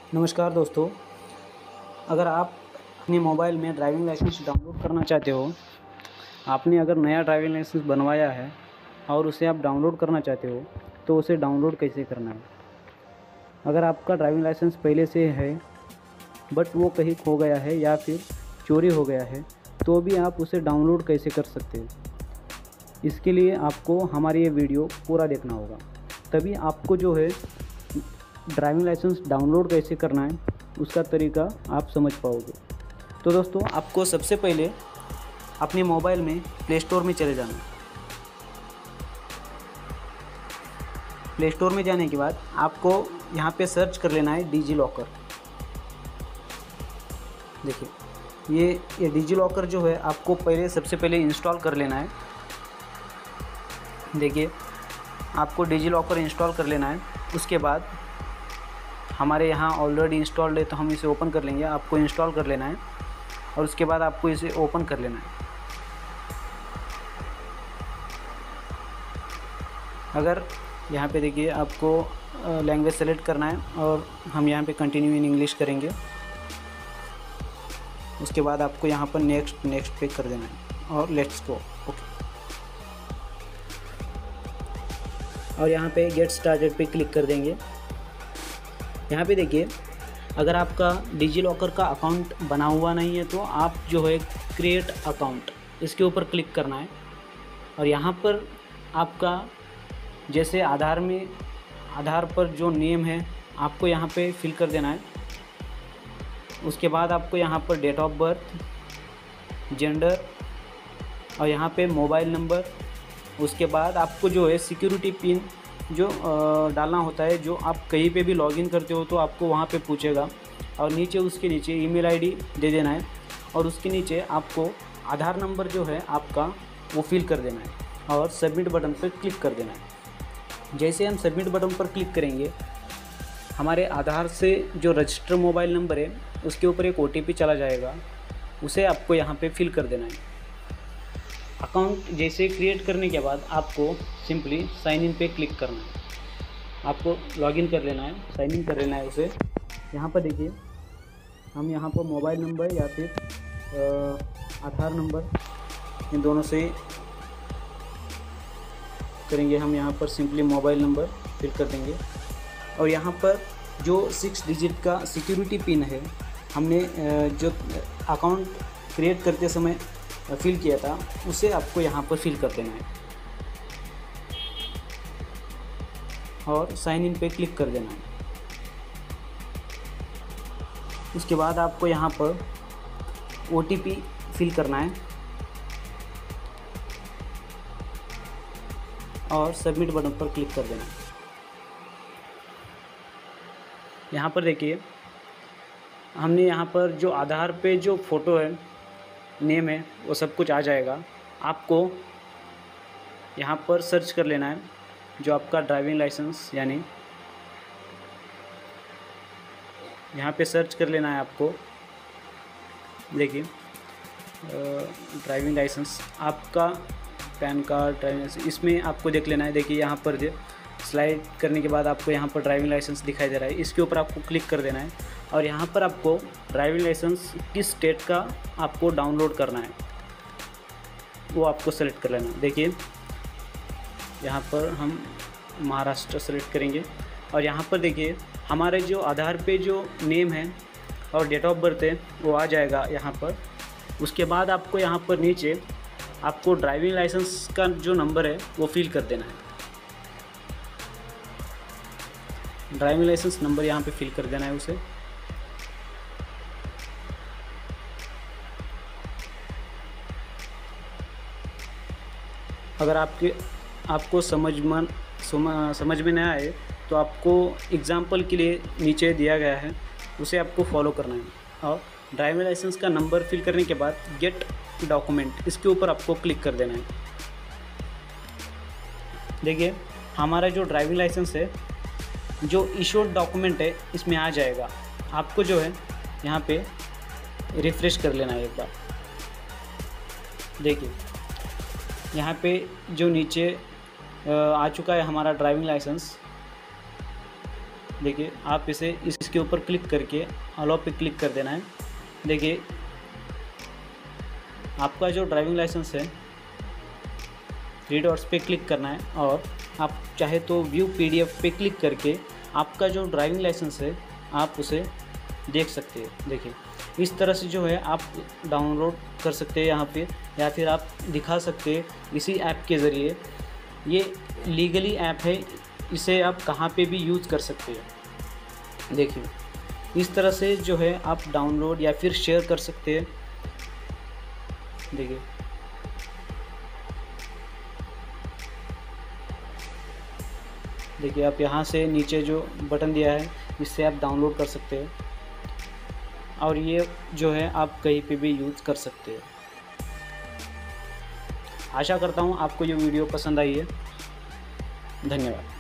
नमस्कार दोस्तों, अगर आप अपने मोबाइल में ड्राइविंग लाइसेंस डाउनलोड करना चाहते हो, आपने अगर नया ड्राइविंग लाइसेंस बनवाया है और उसे आप डाउनलोड करना चाहते हो, तो उसे डाउनलोड कैसे करना है। अगर आपका ड्राइविंग लाइसेंस पहले से है बट वो कहीं खो गया है या फिर चोरी हो गया है, तो भी आप उसे डाउनलोड कैसे कर सकते हो। इसके लिए आपको हमारी ये वीडियो पूरा देखना होगा, तभी आपको जो है ड्राइविंग लाइसेंस डाउनलोड कैसे करना है उसका तरीका आप समझ पाओगे। तो दोस्तों, आपको सबसे पहले अपने मोबाइल में प्ले स्टोर में चले जाना है। प्ले स्टोर में जाने के बाद आपको यहाँ पे सर्च कर लेना है डिजी लॉकर। देखिए, ये डिजी लॉकर जो है आपको सबसे पहले इंस्टॉल कर लेना है। देखिए, आपको डिजी लॉकर इंस्टॉल कर लेना है। उसके बाद हमारे यहाँ ऑलरेडी इंस्टॉल्ड है तो हम इसे ओपन कर लेंगे। आपको इंस्टॉल कर लेना है और उसके बाद आपको इसे ओपन कर लेना है। अगर यहाँ पे देखिए, आपको लैंग्वेज सेलेक्ट करना है और हम यहाँ पे कंटिन्यू इन इंग्लिश करेंगे। उसके बाद आपको यहाँ पर नेक्स्ट पे कर देना है और लेट्स गो, ओके। और यहाँ पे गेट स्टार्टेड पे क्लिक कर देंगे। यहाँ पे देखिए, अगर आपका डिजी लॉकर का अकाउंट बना हुआ नहीं है तो आप जो है क्रिएट अकाउंट, इसके ऊपर क्लिक करना है। और यहाँ पर आपका जैसे आधार पर जो नेम है आपको यहाँ पे फिल कर देना है। उसके बाद आपको यहाँ पर डेट ऑफ बर्थ, जेंडर और यहाँ पे मोबाइल नंबर। उसके बाद आपको जो है सिक्योरिटी पिन जो डालना होता है, जो आप कहीं पे भी लॉगिन करते हो तो आपको वहाँ पे पूछेगा। और नीचे उसके नीचे ईमेल आईडी दे देना है और उसके नीचे आपको आधार नंबर जो है आपका वो फिल कर देना है और सबमिट बटन पर क्लिक कर देना है। जैसे हम सबमिट बटन पर क्लिक करेंगे, हमारे आधार से जो रजिस्टर मोबाइल नंबर है उसके ऊपर एक OTP चला जाएगा, उसे आपको यहाँ पे फिल कर देना है। अकाउंट जैसे क्रिएट करने के बाद आपको सिंपली साइन इन पे क्लिक करना है। आपको लॉगिन कर लेना है, साइन इन कर लेना है उसे। यहाँ पर देखिए, हम यहाँ पर मोबाइल नंबर या फिर आधार नंबर, इन दोनों से करेंगे। हम यहाँ पर सिंपली मोबाइल नंबर फिल कर देंगे और यहाँ पर जो 6 डिजिट का सिक्योरिटी पिन है, हमने जो अकाउंट क्रिएट करते समय फिल किया था, उसे आपको यहाँ पर फिल कर देना है और साइन इन पे क्लिक कर देना है। उसके बाद आपको यहाँ पर OTP फिल करना है और सबमिट बटन पर क्लिक कर देना है। यहाँ पर देखिए, हमने यहाँ पर जो आधार पे जो फ़ोटो है, नेम है, वो सब कुछ आ जाएगा। आपको यहाँ पर सर्च कर लेना है जो आपका ड्राइविंग लाइसेंस, यानी यहाँ पे सर्च कर लेना है आपको। देखिए, ड्राइविंग लाइसेंस, आपका पैन कार्ड, ड्राइविंग लाइसेंस, इसमें आपको देख लेना है। देखिए, यहाँ पर स्लाइड करने के बाद आपको यहाँ पर ड्राइविंग लाइसेंस दिखाई दे रहा है, इसके ऊपर आपको क्लिक कर देना है और यहाँ पर आपको ड्राइविंग लाइसेंस किस स्टेट का आपको डाउनलोड करना है वो आपको सेलेक्ट कर लेना है। देखिए, यहाँ पर हम महाराष्ट्र सेलेक्ट करेंगे और यहाँ पर देखिए, हमारे जो आधार पे जो नेम है और डेट ऑफ बर्थ है वो आ जाएगा यहाँ पर। उसके बाद आपको यहाँ पर नीचे आपको ड्राइविंग लाइसेंस का जो नंबर है वो फिल कर देना है। ड्राइविंग लाइसेंस नंबर यहाँ पे फिल कर देना है उसे। अगर आपको समझ में ना आए तो आपको एग्जाम्पल के लिए नीचे दिया गया है, उसे आपको फॉलो करना है। और ड्राइविंग लाइसेंस का नंबर फिल करने के बाद गेट डॉक्यूमेंट, इसके ऊपर आपको क्लिक कर देना है। देखिए, हमारा जो ड्राइविंग लाइसेंस है, जो इशूड डॉक्यूमेंट है, इसमें आ जाएगा। आपको जो है यहाँ पे रिफ़्रेश कर लेना है एक बार। देखिए, यहाँ पे जो नीचे आ चुका है हमारा ड्राइविंग लाइसेंस। देखिए आप इसे इसके ऊपर क्लिक करके अलाउ पे क्लिक कर देना है। देखिए आपका जो ड्राइविंग लाइसेंस है 3 डॉट्स पे क्लिक करना है और आप चाहे तो व्यू PDF पे क्लिक करके आपका जो ड्राइविंग लाइसेंस है आप उसे देख सकते हैं। देखिए इस तरह से जो है आप डाउनलोड कर सकते हैं यहाँ पे, या फिर आप दिखा सकते हैं इसी ऐप के ज़रिए। ये लीगली ऐप है, इसे आप कहाँ पे भी यूज़ कर सकते हैं। देखिए इस तरह से जो है आप डाउनलोड या फिर शेयर कर सकते हैं। देखिए आप यहाँ से नीचे जो बटन दिया है इससे आप डाउनलोड कर सकते हैं और ये जो है आप कहीं पे भी यूज़ कर सकते हैं। आशा करता हूँ आपको ये वीडियो पसंद आई है। धन्यवाद।